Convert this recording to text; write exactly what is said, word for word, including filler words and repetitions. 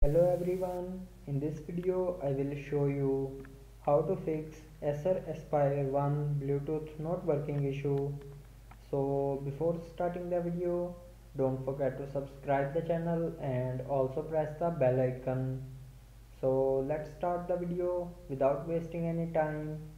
Hello everyone, in this video I will show you how to fix Acer Aspire one Bluetooth not working issue. So before starting the video, don't forget to subscribe the channel and also press the bell icon. So let's start the video without wasting any time.